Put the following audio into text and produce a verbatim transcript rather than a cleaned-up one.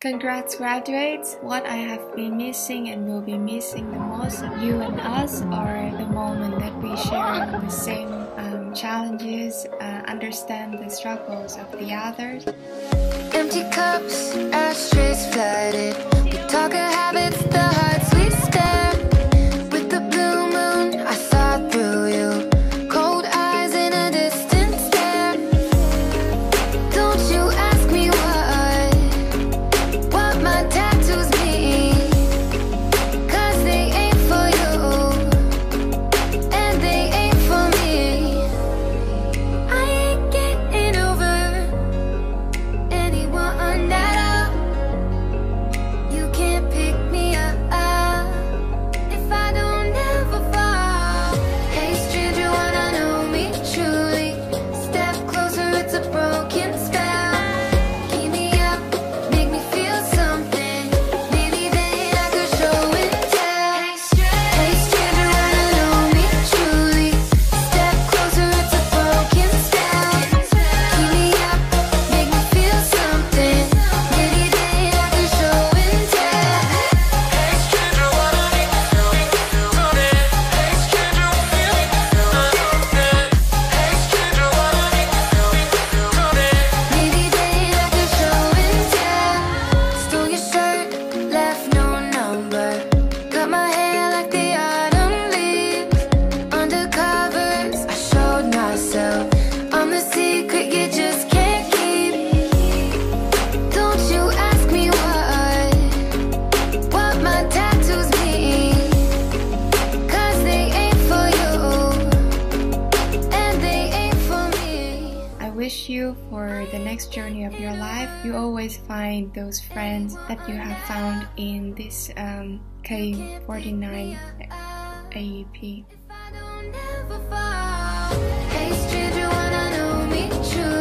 Congrats graduates! What I have been missing and will be missing the most, you and us, are the moment that we share the same um, challenges, uh, understand the struggles of the others. Empty cups, ashtrays flooded. We talk of habits, the hearts we stare. With the blue moon, I saw through you. Cold eyes in a distant stare. Don't you ask me what, what my tattoos mean, 'cause they ain't for you, and they ain't for me. I ain't getting over anyone at all. You can't pick me up if I don't ever fall. Hey stranger, wanna know me truly? Step closer, it's a broken spell. Keep me up, make me feel something. Maybe then I could show and tell. Hey stranger, wanna know me truly? Step closer, it's a broken spell. Keep me up, make me feel something. Maybe then I could show and tell. Hey stranger, wanna make me feel something. Hey stranger, feel something. Hey stranger, wanna make me feel something. Maybe then I could show and tell. Stole your shirt, left no number. Cut my hair like the autumn leaves. Under covers, I showed myself. I'm the secret you just can't keep. Don't you ask me what, what my tattoos mean, 'cause they ain't for you, and they ain't for me. I wish you for the next journey of your life, you always find those friends that you have found in this um, K forty-nine A E P. If I don't ever fall. Hey stranger, wanna know me true?